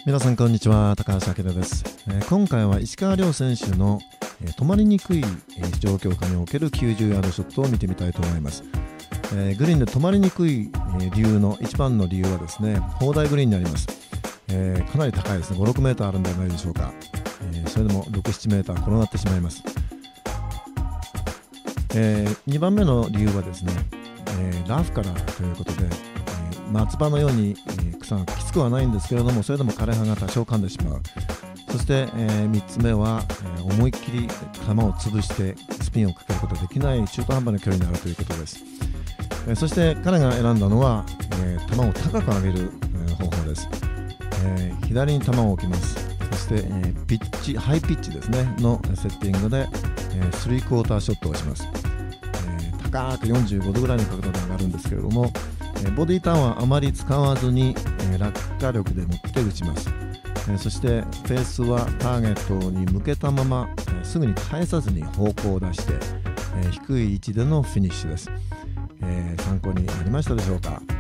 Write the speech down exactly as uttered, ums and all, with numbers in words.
皆さんこんにちは、高橋明です。えー、今回は石川遼選手の、えー、止まりにくい、えー、状況下におけるきゅうじゅうヤードショットを見てみたいと思います。えー、グリーンで止まりにくい、えー、理由の一番の理由はですね、砲台グリーンになります。えー、かなり高いですね。ご、ろくメーターあるんではないでしょうか。えー、それでもろく、ななメーター転がってしまいます。えー、にばんめの理由はですね、えー、ラフからということで、えー、夏場のように、えー、草がきつくはないんですけれども、それでも枯れ葉が多少噛んでしまう。そして、えー、みっつめは、えー、思いっきり球を潰してスピンをかけることができない中途半端な距離になるということです。えー、そして彼が選んだのは、えー、球を高く上げる、えー、方法です。えー、左に球を置きます。そして、えー、ピッチハイピッチですねのセッティングで、えー、スリークォーターショットをします。えー、高くよんじゅうごどぐらいの角度で上がるんですけれども、えー、ボディターンはあまり使わずに、えー、落下力で持って打ちます。えー、そしてフェースはターゲットに向けたまま、えー、すぐに返さずに方向を出して、えー、低い位置でのフィニッシュです。えー、参考になりましたでしょうか。